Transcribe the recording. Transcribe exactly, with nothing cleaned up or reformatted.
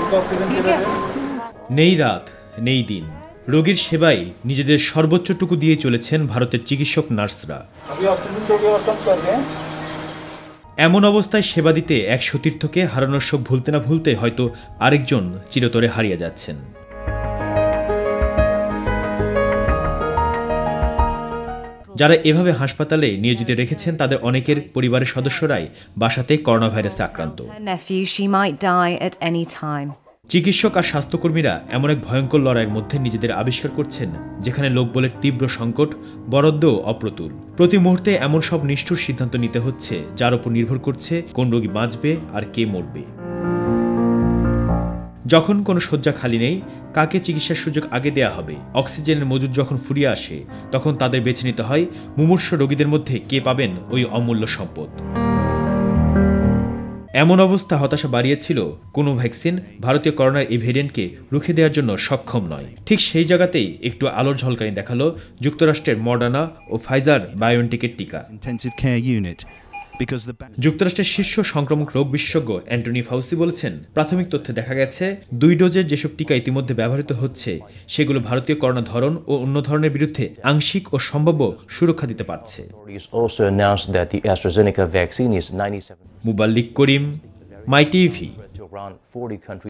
নেই রাত নেই দিন, রোগীর সেবায় নিজেদের সর্বোচ্চটুকু দিয়ে চলেছেন ভারতের চিকিৎসক নার্সরা। এমন অবস্থায় সেবা দিতে এক সতীর্থকে হারানোর শোক ভুলতে না ভুলতে হয়তো আরেকজন চিরতরে হারিয়ে যাচ্ছেন। যারা এভাবে হাসপাতালে নিয়োজিত রেখেছেন তাদের অনেকের পরিবারের সদস্যরাই বাসাতে করোনা ভাইরাসে আক্রান্ত। চিকিৎসক আর স্বাস্থ্যকর্মীরা এমন এক ভয়ঙ্কর লড়াইয়ের মধ্যে নিজেদের আবিষ্কার করছেন যেখানে লোকবলের তীব্র সংকট, বরাদ্দ অপ্রতুল। প্রতি মুহূর্তে এমন সব নিষ্ঠুর সিদ্ধান্ত নিতে হচ্ছে যার উপর নির্ভর করছে কোন রোগী বাঁচবে আর কে মরবে। যখন কোনো শয্যা খালি নেই, কাকে চিকিৎসার সুযোগ আগে দেয়া হবে, অক্সিজেনের মজুদ যখন ফুরিয়ে আসে, তখন তাদের বেছে নিতে হয় মুমূর্ষু রোগীদের মধ্যে কে পাবেন ওই অমূল্য সম্পদ। এমন অবস্থা হতাশা বাড়িয়েছিল কোনো ভ্যাকসিন ভারতীয় করোনার এই ভেরিয়েন্টকে রুখে দেওয়ার জন্য সক্ষম নয়। ঠিক সেই জায়গাতেই একটু আলোর ঝলকানি দেখালো যুক্তরাষ্ট্রের মডার্না ও ফাইজার বায়োএনটেকের টিকা। যুক্তরাষ্ট্রের শীর্ষ সংক্রামক রোগ বিশেষজ্ঞ অ্যান্টনি ফাউসি বলেছেন, প্রাথমিক তথ্যে দেখা গেছে দুই ডোজের যেসব টিকা ইতিমধ্যে ব্যবহৃত হচ্ছে সেগুলো ভারতীয় করোনা ধরন ও অন্য ধরনের বিরুদ্ধে আংশিক ও সম্ভাব্য সুরক্ষা দিতে পারছে। Muballik Karim, my TV.